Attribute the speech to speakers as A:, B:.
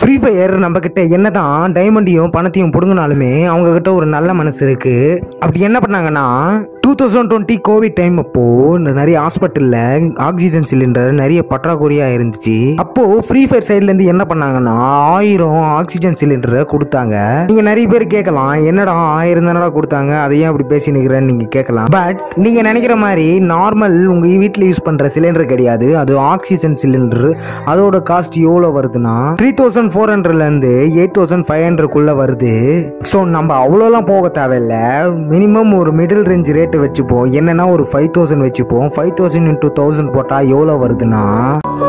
A: Free fire நம்ம கிட்ட என்னதான் டைமண்டையும் பணத்தையும் புடுங்கினாலுமே அவங்க கிட்ட ஒரு நல்ல மனசு இருக்கு. அப்படி என்ன பண்ணாங்கன்னா 2020 கோவிட் டைம் அப்போ நிறைய ஹாஸ்பிட்டலில் ஆக்சிஜன் சிலிண்டர் நிறைய பற்றாக்குறையாக இருந்துச்சு. அப்போ ஃப்ரீ ஃபயர் சைட்லேருந்து என்ன பண்ணாங்கன்னா 1000 ஆக்சிஜன் சிலிண்டரை கொடுத்தாங்க. நீங்கள் நிறைய பேர் கேட்கலாம், என்னடா 1000 தானடா கொடுத்தாங்க, அதையே அப்படி பேசி நிற்கிறேன்னு நீங்கள் கேட்கலாம். பட் நீங்கள் நினைக்கிற மாதிரி நார்மல் உங்கள் வீட்டில் யூஸ் பண்ணுற சிலிண்டர் கிடையாது. அது ஆக்சிஜன் சிலிண்டர். அதோட காஸ்ட் எவ்வளோ வருதுன்னா 3400லேருந்து 8500க்குள்ளே வருது. ஸோ நம்ம அவ்வளோலாம் போக தேவையில்லை. மினிமம் ஒரு மிடில் ரேஞ்ச் ரேட்டு வச்சுப்போம். என்னன்னா ஒரு 5000 வச்சுப்போம். 5000 into 1000 போட்டால் எவ்வளோ வருதுன்னா